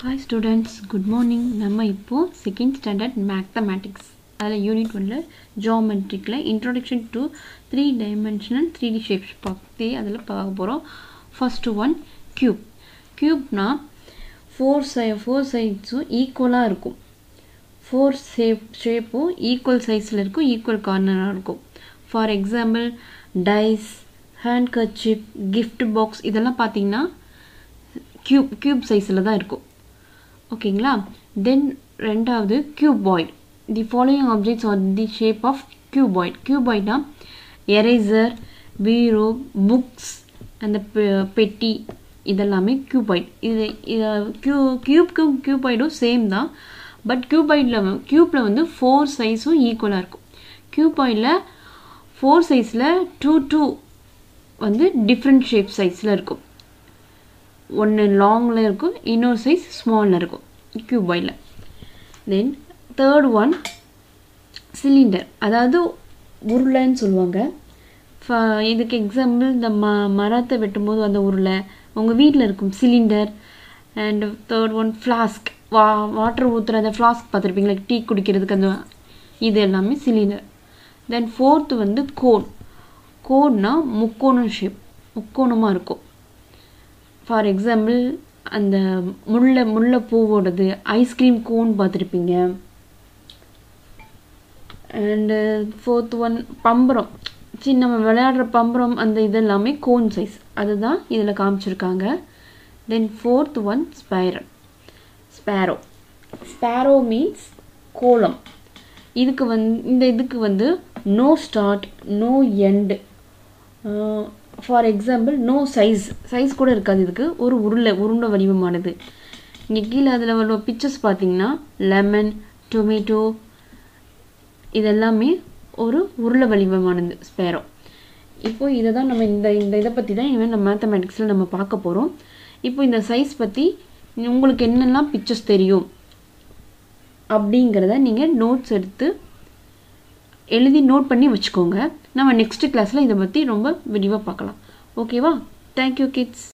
Hi students, good morning. நம்ம இப்போ second standard mathematics அதில் unit 1ல geometricல introduction to 3-dimensional 3D shapes பற்றி அதில் பார்க்க போகிறோம். First one cube. Cubeனா 4 sides ஈக்குவலாக இருக்கும். 4 ஷேப்பும் ஈக்குவல் சைஸில் இருக்கும், ஈக்குவல் கார்னராக இருக்கும். For example, dice, handkerchief, gift box இதெல்லாம் பார்த்தீங்கன்னா cube சைஸில் தான் இருக்கும். ஓகேங்களா? தென் ரெண்டாவது cuboid. The following objects are the shape of cuboid. Cuboidனா எரேசர், பீரோ, புக்ஸ், அந்த பெட்டி இதெல்லாமே cuboid. இது கியூப்க்கும் cuboidம் சேம் தான். பட் கியூப்பில் வந்து 4 சைஸும் ஈக்குவலாக இருக்கும். cuboidல 4 சைஸில் 2 வந்து டிஃப்ரெண்ட் ஷேப் சைஸில் இருக்கும். ஒன்று லாங்கில் இருக்கும், இன்னொரு சைஸ் ஸ்மாலில் இருக்கும் கியூபாயில். தென் தேர்ட் ஒன் சிலிண்டர், அதாவது உருளைன்னு சொல்லுவாங்க. இதுக்கு எக்ஸாம்பிள் இந்த மரத்தை வெட்டும்போது அந்த உருளை உங்கள் வீட்டில் இருக்கும் cylinder. And third one flask, water ஊற்றுற அந்த ஃப்ளாஸ்க் பார்த்துருப்பீங்களா, டீ குடிக்கிறதுக்கு அந்த இது எல்லாமே சிலிண்டர். தென் ஃபோர்த்து வந்து கோட்னா முக்கோணம் ஷேப், முக்கோணமாக இருக்கும். ஃபார் எக்ஸாம்பிள் அந்த முல்லை பூவோடது ஐஸ்கிரீம் கோன் பார்த்துருப்பீங்க. அண்டு ஃபோர்த் ஒன் பம்பரம், நம்ம விளையாடுற பம்பரம், அந்த இதெல்லாமே கோன் சைஸ், அதுதான் இதில் காமிச்சிருக்காங்க. Then fourth one sphere means கோலம். இதுக்கு வந்து no start, no end. For example no size கூட இருக்காது. இதுக்கு ஒரு உருண்டை வடிவமானது. இங்கே கீழே அதில் உள்ள பிக்சர்ஸ் பார்த்தீங்கன்னா லெமன், டொமேட்டோ இதெல்லாமே ஒரு உருளை வடிவமானது ஸ்பேரோ. இப்போ இதை தான் நம்ம இந்த இதை பற்றி தான் இனிமேல் நம்ம மேத்தமேட்டிக்ஸில் நம்ம பார்க்க போகிறோம். இப்போ இந்த சைஸ் பற்றி உங்களுக்கு என்னெல்லாம் பிக்சர்ஸ் தெரியும் அப்படிங்கிறத நீங்கள் நோட்ஸ் எடுத்து எழுதி நோட் பண்ணி வச்சுக்கோங்க. நம்ம நெக்ஸ்ட் கிளாஸில் இதை பற்றி ரொம்ப விரிவாக பார்க்கலாம். ஓகேவா? Thank you kids.